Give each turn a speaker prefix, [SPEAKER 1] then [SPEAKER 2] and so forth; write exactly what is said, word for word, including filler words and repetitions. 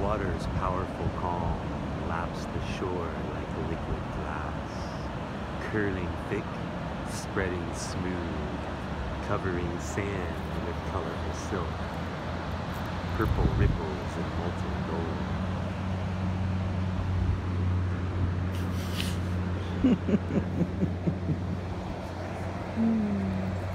[SPEAKER 1] water's powerful calm laps the shore like a liquid glass, curling thick, spreading smooth, covering sand with colorful silk, purple ripples and molten gold.
[SPEAKER 2] Hmm.